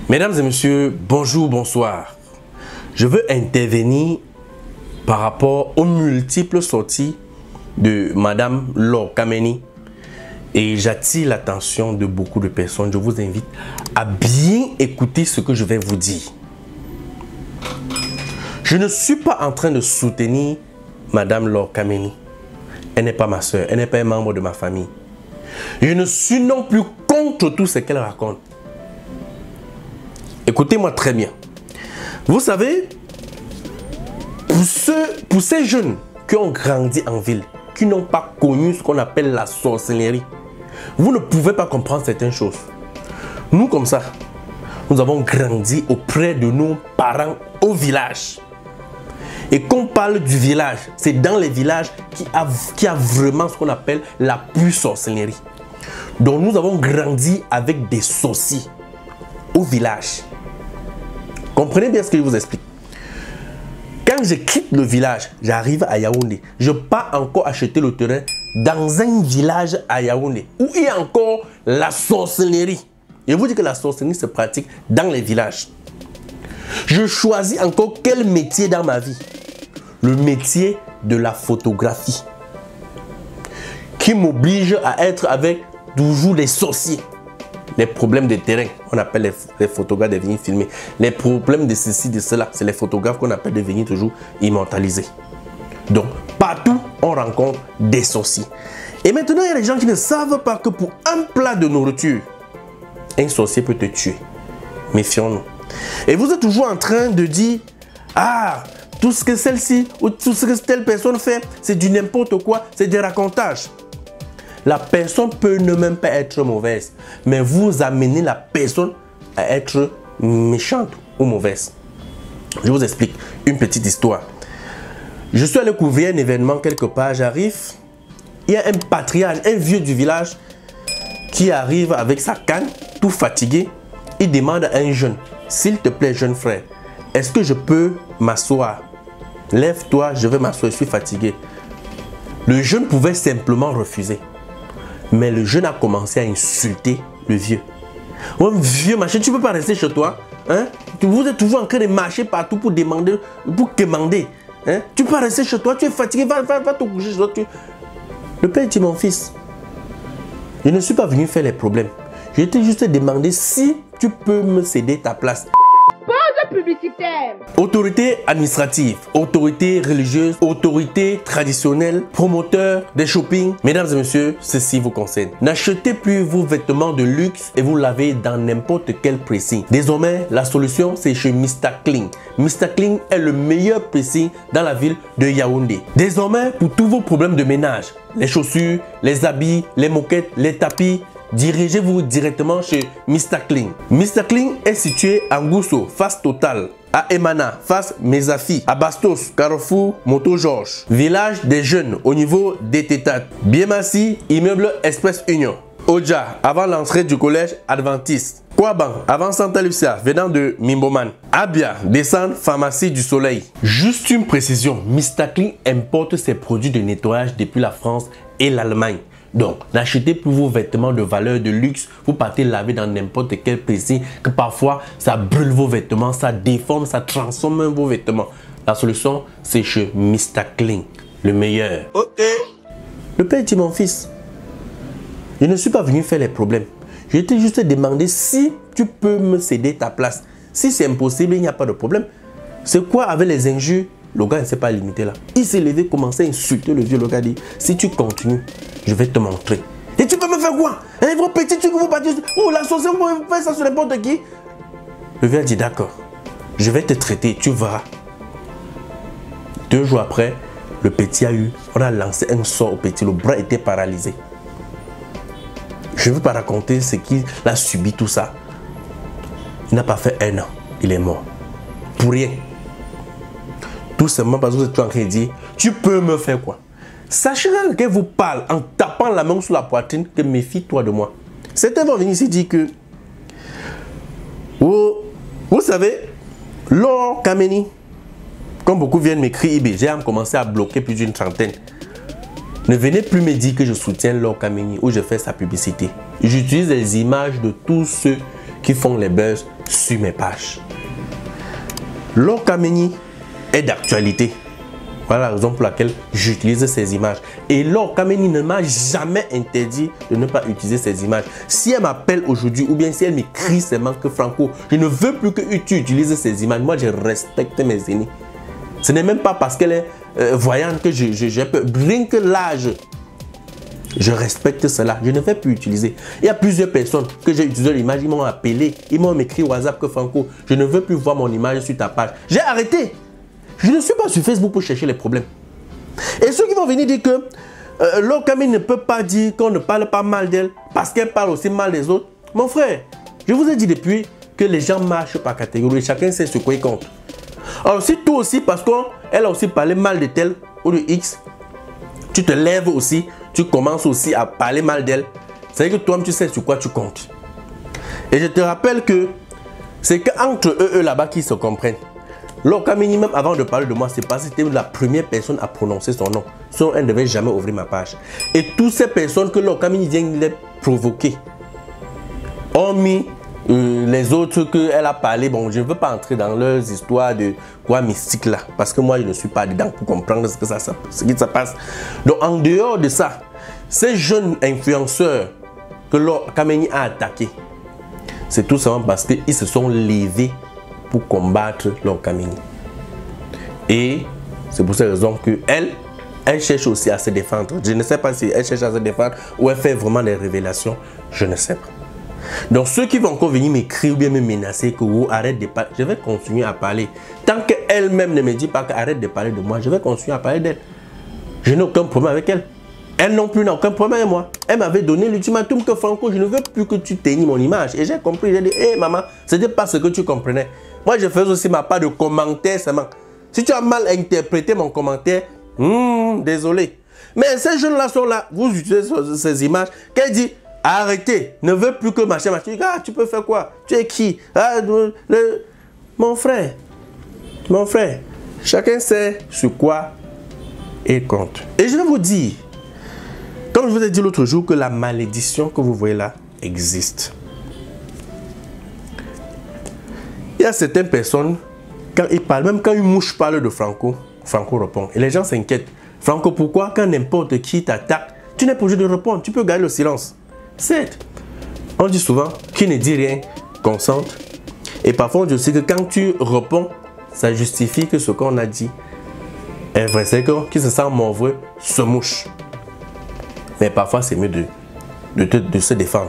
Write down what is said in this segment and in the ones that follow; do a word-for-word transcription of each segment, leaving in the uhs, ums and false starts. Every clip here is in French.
Mesdames et messieurs, bonjour, bonsoir. Je veux intervenir par rapport aux multiples sorties de Madame Laure Kameni et j'attire l'attention de beaucoup de personnes. Je vous invite à bien écouter ce que je vais vous dire. Je ne suis pas en train de soutenir Madame Laure Kameni. Elle n'est pas ma soeur, elle n'est pas un membre de ma famille. Je ne suis non plus contre tout ce qu'elle raconte. Écoutez-moi très bien. Vous savez, pour, ceux, pour ces jeunes qui ont grandi en ville, qui n'ont pas connu ce qu'on appelle la sorcellerie, vous ne pouvez pas comprendre certaines choses. Nous, comme ça, nous avons grandi auprès de nos parents au village. Et quand on parle du village, c'est dans les villages qui a, qui a vraiment ce qu'on appelle la pure sorcellerie. Donc nous avons grandi avec des sorciers au village. Comprenez bien ce que je vous explique. Quand je quitte le village, j'arrive à Yaoundé. Je pars encore acheter le terrain dans un village à Yaoundé où il y a encore la sorcellerie. Je vous dis que la sorcellerie se pratique dans les villages. Je choisis encore quel métier dans ma vie? Le métier de la photographie. Qui m'oblige à être avec toujours des sorciers. Les problèmes de terrain, on appelle les, les photographes de venir filmer. Les problèmes de ceci, de cela, c'est les photographes qu'on appelle de venir toujours immortaliser. Donc, partout, on rencontre des sorciers. Et maintenant, il y a des gens qui ne savent pas que pour un plat de nourriture, un sorcier peut te tuer. Méfions-nous. Et vous êtes toujours en train de dire, ah, tout ce que celle-ci ou tout ce que telle personne fait, c'est du n'importe quoi, c'est des racontages. La personne peut ne même pas être mauvaise, mais vous amenez la personne à être méchante ou mauvaise. Je vous explique une petite histoire. Je suis allé couvrir un événement quelque part, j'arrive, il y a un patriarche, un vieux du village qui arrive avec sa canne, tout fatigué. Il demande à un jeune, s'il te plaît jeune frère, est-ce que je peux m'asseoir? Lève-toi, je vais m'asseoir, je suis fatigué. Le jeune pouvait simplement refuser. Mais le jeune a commencé à insulter le vieux. Oh, vieux machin, tu ne peux pas rester chez toi. Hein? Vous êtes toujours en train de marcher partout pour demander, pour quémander. Hein? Tu peux pas rester chez toi, tu es fatigué, va, va, va te coucher chez toi. Tu... Le père dit, mon fils, je ne suis pas venu faire les problèmes. Je t'ai juste demandé si tu peux me céder ta place. Publicitaire. Autorité administrative, autorité religieuse, autorité traditionnelle, promoteur des shopping. Mesdames et messieurs, ceci vous concerne. N'achetez plus vos vêtements de luxe et vous lavez dans n'importe quel pressing. Désormais, la solution c'est chez Mister Clean. Mister Clean est le meilleur pressing dans la ville de Yaoundé. Désormais, pour tous vos problèmes de ménage, les chaussures, les habits, les moquettes, les tapis, dirigez-vous directement chez Mister Clean. Mister Clean est situé à Ngousso, face Total, à Emana, face Mesafi, à Bastos, Carrefour, Moto Georges, village des jeunes au niveau des Tétates, Biemassi, immeuble Express Union, Oja, avant l'entrée du collège Adventiste, Kouaban, avant Santa Lucia, venant de Mimboman, Abia, descendre Pharmacie du Soleil. Juste une précision, Mister Clean importe ses produits de nettoyage depuis la France et l'Allemagne. Donc, n'achetez plus vos vêtements de valeur de luxe. Vous partez laver dans n'importe quel pressing que parfois ça brûle vos vêtements, ça déforme, ça transforme vos vêtements. La solution, c'est chez Mister Clean, le meilleur. Ok. Le père dit, mon fils, je ne suis pas venu faire les problèmes. Je t'ai juste demandé si tu peux me céder ta place. Si c'est impossible, il n'y a pas de problème. C'est quoi avec les injures? Le gars ne s'est pas limité là. Il s'est levé, commencé à insulter le vieux. Le gars dit, si tu continues, je vais te montrer. Et tu peux me faire quoi? Un gros petit truc, vous partez. Oh, la sorcière, vous pouvez faire ça sur n'importe qui. Le vieux a dit, d'accord, je vais te traiter, tu verras. Deux jours après, le petit a eu, on a lancé un sort au petit, le bras était paralysé. Je ne veux pas raconter ce qu'il a subi, tout ça. Il n'a pas fait un an, il est mort. Pour rien. Tout simplement parce que vous êtes en train de dire, tu peux me faire quoi? Sachez que vous parle en tapant la main sur la poitrine que méfie-toi de moi. Certains vont venir ici dire que, vous, vous savez, Laure Kameni, comme beaucoup viennent m'écrire, j'ai commencé à bloquer plus d'une trentaine. Ne venez plus me dire que je soutiens Laure Kameni ou je fais sa publicité. J'utilise les images de tous ceux qui font les buzz sur mes pages. Laure Kameni est d'actualité. Voilà la raison pour laquelle j'utilise ces images. Et Laure Kameni ne m'a jamais interdit de ne pas utiliser ces images. Si elle m'appelle aujourd'hui ou bien si elle m'écrit seulement que Franco, je ne veux plus que tu utilises ces images. Moi, je respecte mes aînés. Ce n'est même pas parce qu'elle est euh, voyante que je, je, j'ai peur. Rien que l'âge, je respecte cela. Je ne vais plus utiliser. Il y a plusieurs personnes que j'ai utilisé l'image. Ils m'ont appelé. Ils m'ont écrit au WhatsApp que Franco, je ne veux plus voir mon image sur ta page. J'ai arrêté. Je ne suis pas sur Facebook pour chercher les problèmes. Et ceux qui vont venir dire que euh, Laure Kameni ne peut pas dire qu'on ne parle pas mal d'elle parce qu'elle parle aussi mal des autres. Mon frère, je vous ai dit depuis que les gens marchent par catégorie. Chacun sait sur quoi il compte. Alors si toi aussi, parce qu'elle a aussi parlé mal de tel ou de X, tu te lèves aussi, tu commences aussi à parler mal d'elle, c'est que toi-même tu sais sur quoi tu comptes. Et je te rappelle que c'est qu'entre eux, eux là-bas qui se comprennent. Laure Kameni, même avant de parler de moi, c'est parce que c'était la première personne à prononcer son nom. Sinon, elle ne devait jamais ouvrir ma page. Et toutes ces personnes que Laure Kameni vient de les provoquer ont mis euh, les autres qu'elle a parlé. Bon, je ne veux pas entrer dans leurs histoires de quoi mystique là. Parce que moi, je ne suis pas dedans pour comprendre ce, que ça, ce qui se passe. Donc, en dehors de ça, ces jeunes influenceurs que Laure Kameni a attaqués, c'est tout simplement parce qu'ils se sont levés pour combattre Laure Kameni. Et c'est pour cette raison que elle, elle cherche aussi à se défendre. Je ne sais pas si elle cherche à se défendre ou elle fait vraiment des révélations. Je ne sais pas. Donc ceux qui vont encore venir m'écrire ou bien me menacer que oh, arrête de parler, je vais continuer à parler. Tant qu'elle-même ne me dit pas qu'arrête de parler de moi, je vais continuer à parler d'elle. Je n'ai aucun problème avec elle. Elle non plus n'a aucun problème avec moi. Elle m'avait donné l'ultimatum que Franco, je ne veux plus que tu teignes mon image. Et j'ai compris, j'ai dit, hé hey, maman, ce n'était pas ce que tu comprenais. Moi, je faisais aussi ma part de commentaire seulement. Si tu as mal interprété mon commentaire, hmm, désolé. Mais ces jeunes-là sont là, vous utilisez ces images, qu'elle dit, arrêtez, ne veux plus que machin, machin. Ah, tu peux faire quoi? Tu es qui? Ah, le, le... Mon frère, mon frère, chacun sait sur quoi il compte. Et je vais vous dire, comme je vous ai dit l'autre jour, que la malédiction que vous voyez là existe. Il y a certaines personnes, quand ils parlent, même quand une mouche parle de Franco, Franco répond. Et les gens s'inquiètent. Franco, pourquoi quand n'importe qui t'attaque, tu n'es pas obligé de répondre, tu peux garder le silence. Certes, on dit souvent, qui ne dit rien, consente. Et parfois on dit aussi que quand tu réponds, ça justifie que ce qu'on a dit est vrai. C'est que qui se sent mauvais se mouche. Mais parfois c'est mieux de, de, de, de se défendre.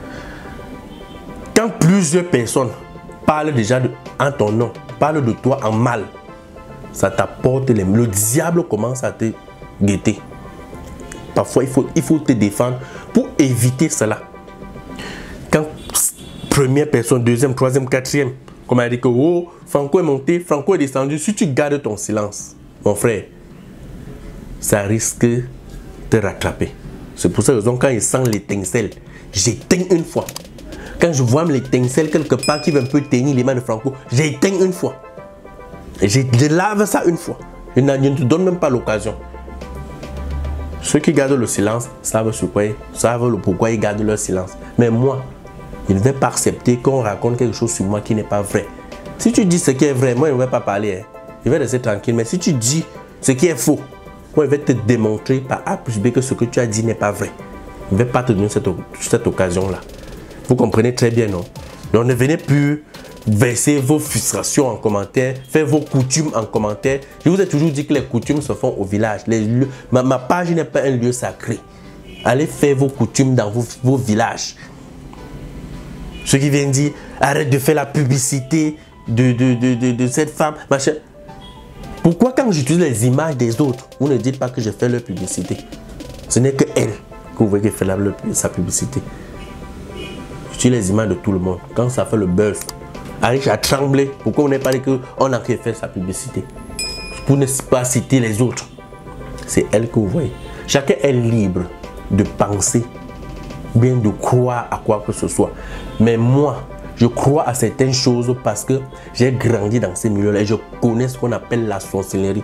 Quand plusieurs personnes parlent déjà de, en ton nom, parlent de toi en mal, ça t'apporte les... Le diable commence à te guetter. Parfois, il faut, il faut te défendre pour éviter cela. Quand première personne, deuxième, troisième, quatrième, comme elle dit que oh, Franco est monté, Franco est descendu, si tu gardes ton silence, mon frère, ça risque de te rattraper. C'est pour cette raison, quand il sent l'étincelle, j'éteins une fois. Quand je vois l'étincelle quelque part qui veut un peu teigner les mains de Franco, j'éteins une fois. Et je, je lave ça une fois. Je ne te donne même pas l'occasion. Ceux qui gardent le silence savent, sur quoi, savent le pourquoi ils gardent leur silence. Mais moi, je ne vais pas accepter qu'on raconte quelque chose sur moi qui n'est pas vrai. Si tu dis ce qui est vrai, moi je ne vais pas parler. Hein. Je vais rester tranquille. Mais si tu dis ce qui est faux, moi je vais te démontrer par A plus B que ce que tu as dit n'est pas vrai. Je ne vais pas te donner cette, cette occasion-là. Vous comprenez très bien, non? Donc ne venez plus verser vos frustrations en commentaire, faire vos coutumes en commentaire. Je vous ai toujours dit que les coutumes se font au village. Les lieux, ma, ma page n'est pas un lieu sacré. Allez faire vos coutumes dans vos, vos villages. Ceux qui viennent dire, arrête de faire la publicité de, de, de, de, de cette femme, machin. Pourquoi quand j'utilise les images des autres, vous ne dites pas que je fais leur publicité? Ce n'est que elle que vous voyez qui fait la, leur, sa publicité. J'utilise les images de tout le monde. Quand ça fait le buzz, arrive à trembler. Pourquoi on n'est pas dit qu'on a fait sa publicité? Pour ne pas citer les autres. C'est elle que vous voyez. Chacun est libre de penser, bien de croire à quoi que ce soit. Mais moi, je crois à certaines choses parce que j'ai grandi dans ces milieux-là et je connais ce qu'on appelle la sorcellerie.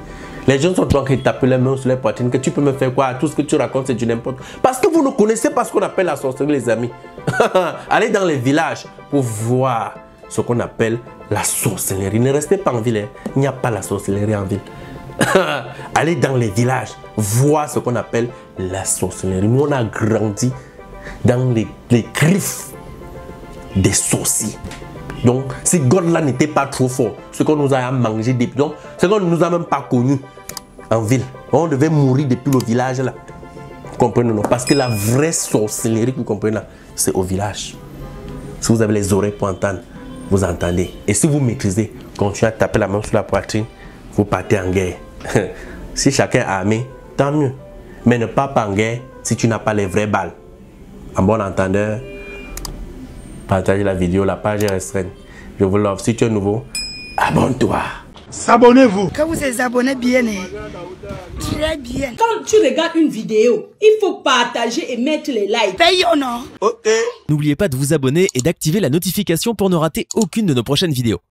Les gens sont en train de taper les mains sur les poitrines, que tu peux me faire quoi? Tout ce que tu racontes, c'est du n'importe quoi. Parce que vous ne connaissez pas ce qu'on appelle la sorcellerie, les amis. Allez dans les villages pour voir ce qu'on appelle la sorcellerie. Ne restez pas en ville, hein. Il n'y a pas la sorcellerie en ville. Allez dans les villages, voir ce qu'on appelle la sorcellerie. Nous, on a grandi dans les, les griffes des sorciers. Donc, si God là n'était pas trop fort, ce qu'on nous a mangé depuis, donc, ce qu'on ne nous a même pas connu en ville. On devait mourir depuis le village là. Vous comprenez, non? Parce que la vraie sorcellerie, vous comprenez là, c'est au village. Si vous avez les oreilles pour entendre, vous entendez. Et si vous maîtrisez, continuez à taper la main sur la poitrine, vous partez en guerre. Si chacun est armé, tant mieux. Mais ne pas en guerre si tu n'as pas les vraies balles. En bon entendeur, partagez la vidéo, la page est restreinte. Je vous l'offre. Si tu es nouveau, abonne-toi. S'abonnez-vous. Quand vous êtes abonné bien, très bien. Quand tu regardes une vidéo, il faut partager et mettre les likes. Paye ou non? N'oubliez pas de vous abonner et d'activer la notification pour ne rater aucune de nos prochaines vidéos.